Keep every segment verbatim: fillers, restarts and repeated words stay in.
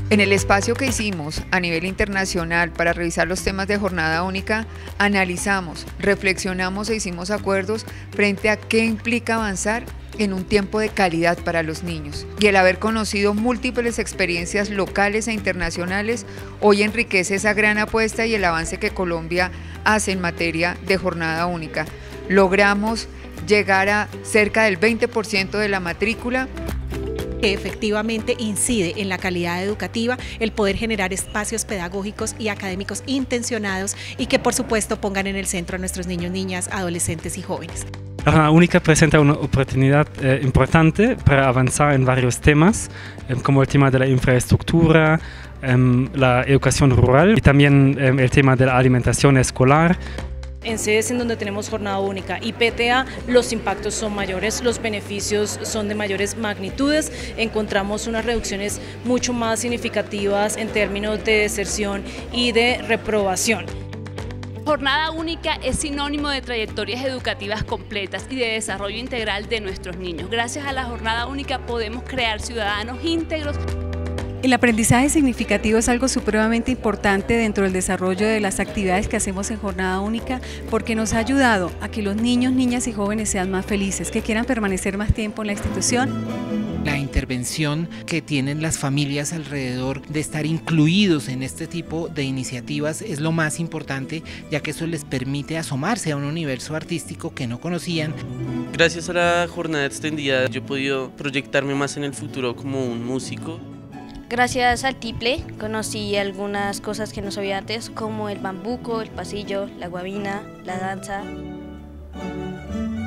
En el espacio que hicimos a nivel internacional para revisar los temas de jornada única, analizamos, reflexionamos e hicimos acuerdos frente a qué implica avanzar en un tiempo de calidad para los niños. Y el haber conocido múltiples experiencias locales e internacionales hoy enriquece esa gran apuesta y el avance que Colombia hace en materia de jornada única. Logramos llegar a cerca del veinte por ciento de la matrícula, que efectivamente incide en la calidad educativa, el poder generar espacios pedagógicos y académicos intencionados y que por supuesto pongan en el centro a nuestros niños, niñas, adolescentes y jóvenes. La jornada única presenta una oportunidad eh, importante para avanzar en varios temas, eh, como el tema de la infraestructura, eh, la educación rural y también eh, el tema de la alimentación escolar. En sedes en donde tenemos jornada única y P T A, los impactos son mayores, los beneficios son de mayores magnitudes, encontramos unas reducciones mucho más significativas en términos de deserción y de reprobación. Jornada única es sinónimo de trayectorias educativas completas y de desarrollo integral de nuestros niños. Gracias a la jornada única podemos crear ciudadanos íntegros. El aprendizaje significativo es algo supremamente importante dentro del desarrollo de las actividades que hacemos en jornada única porque nos ha ayudado a que los niños, niñas y jóvenes sean más felices, que quieran permanecer más tiempo en la institución. La intervención que tienen las familias alrededor de estar incluidos en este tipo de iniciativas es lo más importante, ya que eso les permite asomarse a un universo artístico que no conocían. Gracias a la jornada extendida yo he podido proyectarme más en el futuro como un músico. Gracias al tiple conocí algunas cosas que no sabía antes, como el bambuco, el pasillo, la guabina, la danza.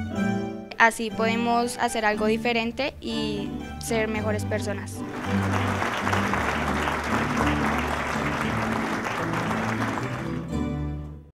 Así podemos hacer algo diferente y ser mejores personas.